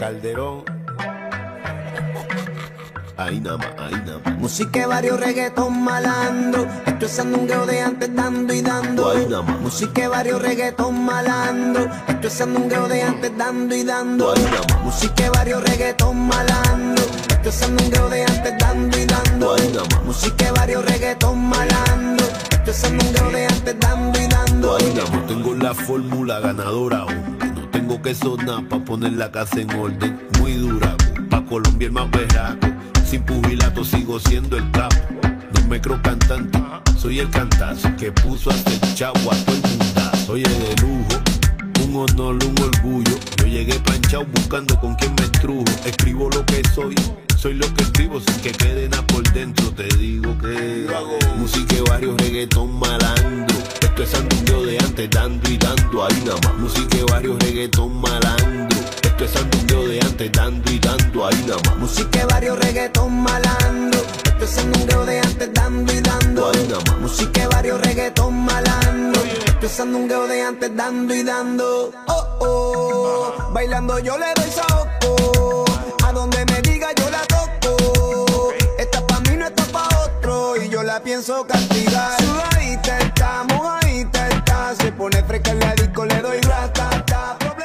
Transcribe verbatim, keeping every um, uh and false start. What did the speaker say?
Calderón. Ahí nada más, ahí nada más. Música de barrio, reggaetón, malandro. Esto es sandungueo de antes, dando y dando. Ahí nada más. Música de barrio, reggaetón, malandro. Esto es sandungueo de antes, dando y dando. Ahí nada más. Música de barrio, reggaetón, malandro. Esto es sandungueo de antes, dando y dando. Ahí nada más. Música de barrio, reggaetón, malandro. Esto es sandungueo de antes, dando y dando. Ahí nada más. Tengo la fórmula ganadora aún. No tengo que sonar pa' poner la casa en orden. Muy dura, pa' Colombia el más berraco. Sin pugilato sigo siendo el capo. No me creo cantante, soy el cantazo que puso a hacer chavo a todo el mundazo. Oye, de lujo, un honor, un orgullo. Yo llegué planchado buscando con quién me estrujo. Escribo lo que soy, soy lo que escribo sin que quede nada por dentro. Te digo que música de barrio, reggaetón, malandro. Esto es sandungueo de antes, dando y dando. Ahí nada más. Música de barrio, reggaetón, malandro. Esto es sandungueo de antes, dando y dando. Ahí nada más. Música de barrio, reggaetón, malandro. Esto es sandungueo de antes, dando y dando. Ahí nada más. Música de barrio, reggaetón, malandro. Esto es sandungueo de antes, dando y dando. Oh, oh, bailando yo le doy saoco. A donde me diga yo la toco. Esta pa' mí no está pa' otro. Y yo la pienso castigar. Sudadita está, mojadita está. Se pone fresca en la disco, le doy rata.